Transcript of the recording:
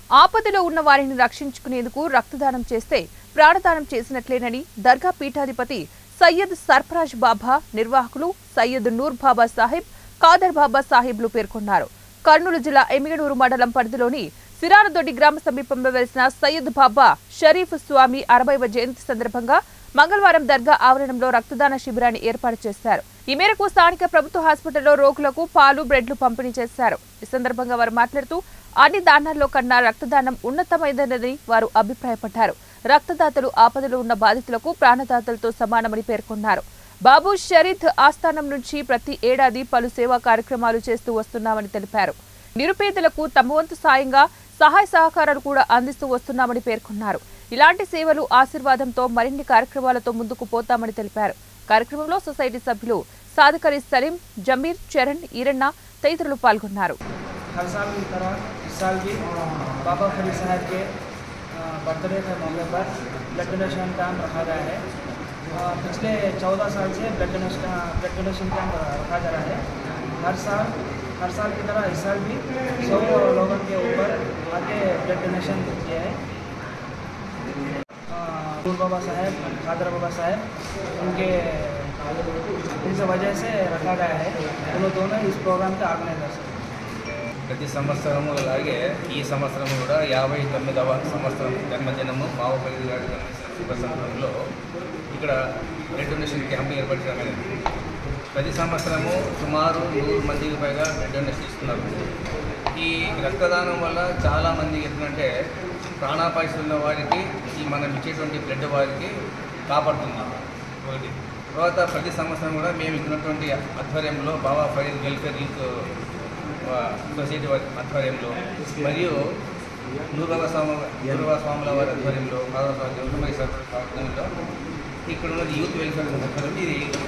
ఆపదలో ఉన్న వారిని రక్షించుకునేందుకు రక్తదానం చేస్తే ప్రాణదానం చేసినట్లేనని దర్గా పీఠాధిపతి సయ్యద్ సర్ఫరాజ్ బాబా, నిర్వాహకులు సయ్యద్ నూర్ బాబా సాహిబ్, ఖాదర్ బాబా సాహిబ్లు పేర్కొన్నారు. కర్నూలు జిల్లా ఎమిగనూరు మండలం పరిధిలోని సిరారదొడ్డి గ్రామ సమీపంలో వెలిసిన సయ్యద్ బాబా షరీఫ్ స్వామి 60వ జయంతి సందర్భంగా మంగళవారం దర్గా ఆవరణంలో రక్తదాన శిబిరాన్ని ఏర్పాటు చేశారు. ఈ మేరకు స్థానిక ప్రభుత్వ హాస్పిటల్లో రోగులకు పాలు, బ్రెడ్లు పంపిణీ చేశారు. ఈ సందర్భంగా వారు మాట్లాడుతూ అన్ని దానాల్లో కన్నా రక్తదానం ఉన్నతమైనదని వారు అభిప్రాయపడ్డారు. రక్తదాతలు ఆపదలో ఉన్న బాధితులకు ప్రాణదాతలతో సమానమని పేర్కొన్నారు. బాబు షరీద్ ఆస్థానం నుంచి ప్రతి ఏడాది పలు సేవా కార్యక్రమాలు చేస్తూ వస్తున్నామని తెలిపారు. నిరుపేదలకు తమ వంతు సాయంగా సహాయ సహకారాలు కూడా అందిస్తూ వస్తున్నామని పేర్కొన్నారు. ఇలాంటి సేవలు ఆశీర్వాదంతో మరిన్ని కార్యక్రమాలతో ముందుకు పోతామని తెలిపారు. కార్యక్రమంలో సొసైటీ సభ్యులు సాదకరి సలీం, జమీర్, చరణ్, ఈరన్న తదితరులు పాల్గొన్నారు. बर्थडे के मौके पर ब्लड डोनेशन कैंप रखा गया है। पिछले 14 साल से ब्लड डोनेशन कैंप रखा जा रहा है। हर साल की तरह इस साल भी 100 लोगों के ऊपर आके ब्लड डोनेशन किया है। नूर बाबा साहब, खादर बाबा साहब, इनसे वजह से रखा गया है। दोनों इस प्रोग्राम के ऑर्गेनाइजर्स। ప్రతి సంవత్సరము అలాగే ఈ సంవత్సరం కూడా 59వ సంవత్సరం జన్మదినము మావోపల్లి గారి శుభ సందర్భంలో ఇక్కడ బ్లడ్ డొనేషన్ క్యాంపు ఏర్పాటు చేయడం. ప్రతి సంవత్సరము సుమారు 100 మందికి పైగా బ్లడ్ డొనేషన్ ఇస్తున్నారు. ఈ రక్తదానం వల్ల చాలామంది ఏంటంటే ప్రాణాపాయం ఉన్న వారికి ఈ మనం ఇచ్చేటువంటి బ్లడ్ వారికి కాపాడుతుంది. ఒకటి తర్వాత ప్రతి సంవత్సరం కూడా మేము ఇచ్చినటువంటి ఆధ్వర్యంలో Baba Farid welfare youth society వారి ఆధ్వర్యంలో మరియు నూరుబాబా స్వాముల వారి ఆధ్వర్యంలో ఆధ్వర్యంలో ఇక్కడ ఉన్న యూత్ వెల్ఫేర్ ఆధ్వర్యంలో ఇది